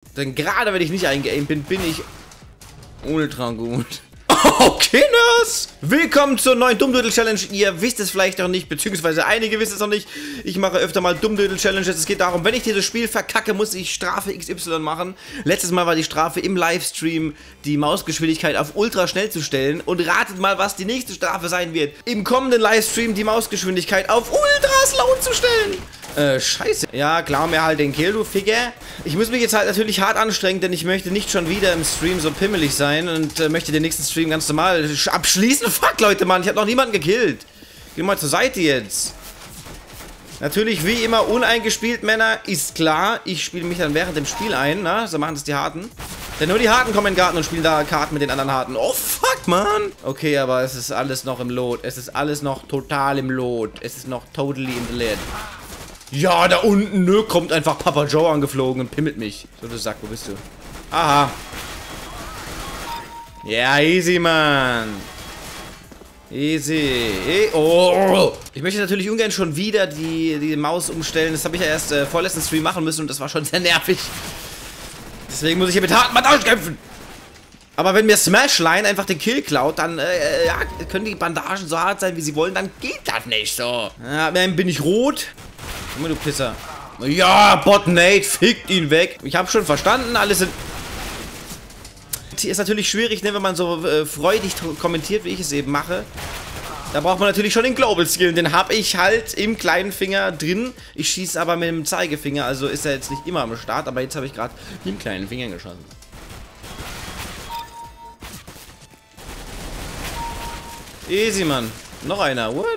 Denn gerade wenn ich nicht eingeaimt bin, bin ich ultra gut. Okay, Kinders! Willkommen zur neuen Dummdödel-Challenge. Ihr wisst es vielleicht noch nicht, beziehungsweise einige wissen es noch nicht. Ich mache öfter mal Dummdödel-Challenges. Es geht darum, wenn ich dieses Spiel verkacke, muss ich Strafe XY machen. Letztes Mal war die Strafe im Livestream, die Mausgeschwindigkeit auf ultra schnell zu stellen. Und ratet mal, was die nächste Strafe sein wird. Im kommenden Livestream die Mausgeschwindigkeit auf ultra slow zu stellen. Scheiße. Ja, klar, mir halt den Kill, du Ficker. Ich muss mich jetzt halt natürlich hart anstrengen, denn ich möchte nicht schon wieder im Stream so pimmelig sein und möchte den nächsten Stream ganz normal abschließen. Fuck, Leute, Mann, ich habe noch niemanden gekillt. Geh mal zur Seite jetzt. Natürlich, wie immer, uneingespielt, Männer, ist klar. Ich spiele mich dann während dem Spiel ein, na? So machen das die Harten. Denn nur die Harten kommen in den Garten und spielen da Karten mit den anderen Harten. Oh, fuck, Mann. Okay, aber es ist alles noch im Lot. Es ist alles noch total im Lot. Es ist noch totally in the lead. Ja, da unten, ne, kommt einfach Papa Joe angeflogen und pimmelt mich. So, du Sack, wo bist du? Aha. Ja, easy, Mann. Easy. Oh. Ich möchte natürlich ungern schon wieder die Maus umstellen. Das habe ich ja erst vorletzten Stream machen müssen und das war schon sehr nervig. Deswegen muss ich hier mit hartem Bandage kämpfen. Aber wenn mir Smashline einfach den Kill klaut, dann ja, können die Bandagen so hart sein, wie sie wollen, dann geht das nicht so. Ja, dann bin ich rot. Guck mal, du Pisser. Ja, Bot Nate, fickt ihn weg. Ich habe schon verstanden, alles sind... Ist natürlich schwierig, ne, wenn man so freudig kommentiert, wie ich es eben mache. Da braucht man natürlich schon den Global Skill. Den habe ich halt im kleinen Finger drin. Ich schieße aber mit dem Zeigefinger, also ist er jetzt nicht immer am Start. Aber jetzt habe ich gerade mit dem kleinen Finger geschossen. Easy, Mann. Noch einer. What?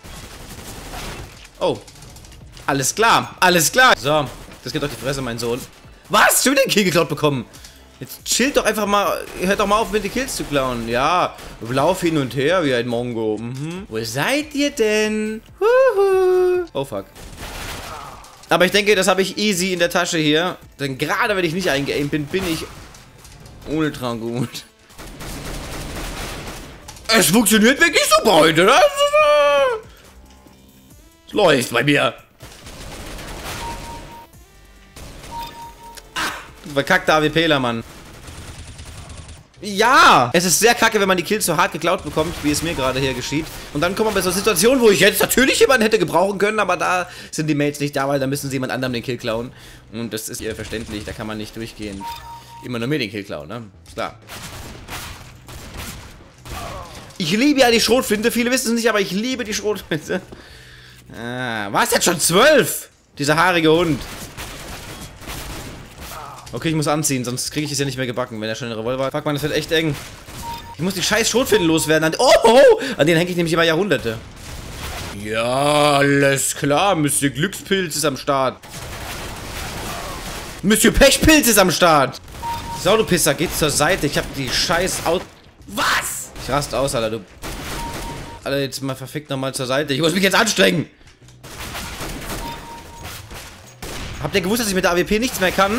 Oh. Alles klar. Alles klar. So. Das geht doch die Fresse, mein Sohn. Was? Schon den Kill geklaut bekommen. Jetzt chillt doch einfach mal. Hört doch mal auf, mit den Kills zu klauen. Ja. Lauf hin und her wie ein Mongo. Mhm. Wo seid ihr denn? Huhu. Oh, fuck. Aber ich denke, das habe ich easy in der Tasche hier. Denn gerade wenn ich nicht eingeaimt bin, bin ich ultra gut. Es funktioniert wirklich super heute. Es läuft bei mir. Verkackter AWPler, Mann. Ja! Es ist sehr kacke, wenn man die Kills so hart geklaut bekommt, wie es mir gerade hier geschieht. Und dann kommt man bei so einer Situation, wo ich jetzt natürlich jemanden hätte gebrauchen können, aber da sind die Mates nicht da, weil da müssen sie jemand anderem den Kill klauen. Und das ist ihr verständlich, da kann man nicht durchgehend immer nur mir den Kill klauen, ne? Ist klar. Ich liebe ja die Schrotflinte, viele wissen es nicht, aber ich liebe die Schrotflinte. Ah, was jetzt schon 12? Dieser haarige Hund. Okay, ich muss anziehen, sonst kriege ich es ja nicht mehr gebacken, wenn er schon einen Revolver hat. Fuck, man, das wird echt eng. Ich muss die scheiß Schrotflinten loswerden. An denen hänge ich nämlich immer Jahrhunderte. Ja, alles klar. Monsieur Glückspilz ist am Start. Monsieur Pechpilz ist am Start. So, du Pisser, geht zur Seite. Ich hab die scheiß Auto... Was? Ich raste aus, Alter, du... Alter, jetzt mal verfickt nochmal zur Seite. Ich muss mich jetzt anstrengen. Habt ihr gewusst, dass ich mit der AWP nichts mehr kann?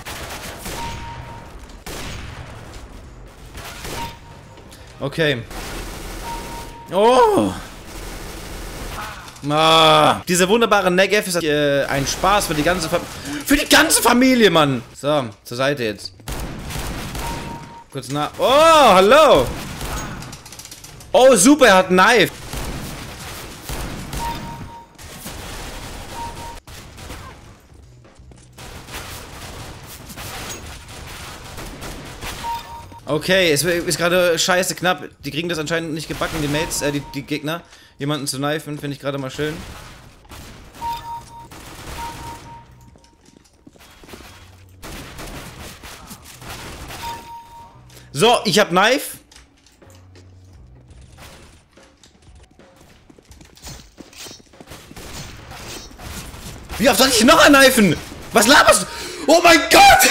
Okay. Oh. Ah. Diese wunderbare Negev ist ein Spaß für die ganze Familie, Mann. So, zur Seite jetzt. Kurz nach. Oh, hallo. Oh, super, er hat ein Knife. Okay, es ist gerade scheiße knapp. Die kriegen das anscheinend nicht gebacken, die Mates, die Gegner. Jemanden zu knifen, finde ich gerade mal schön. So, ich hab Knife. Wie oft soll ich noch knifen? Was laberst du? Oh mein Gott!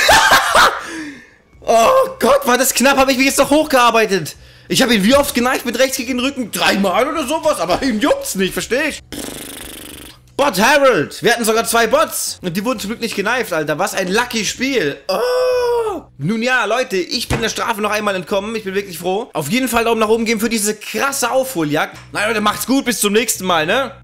Oh Gott, war das knapp, habe ich mich jetzt noch hochgearbeitet. Ich habe ihn wie oft geneigt mit rechts gegen den Rücken? 3-mal oder sowas, aber ihm juckt's nicht, verstehe ich. Bot Harold, wir hatten sogar 2 Bots. Und die wurden zum Glück nicht geneift, Alter. Was ein lucky Spiel. Oh. Nun ja, Leute, ich bin der Strafe noch einmal entkommen. Ich bin wirklich froh. Auf jeden Fall Daumen nach oben geben für diese krasse Aufholjagd. Na Leute, macht's gut, bis zum nächsten Mal, ne?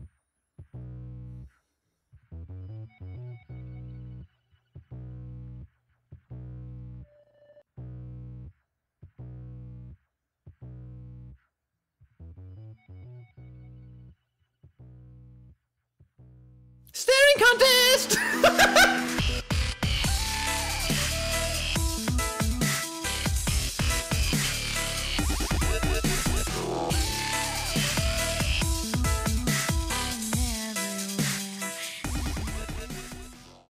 Contest!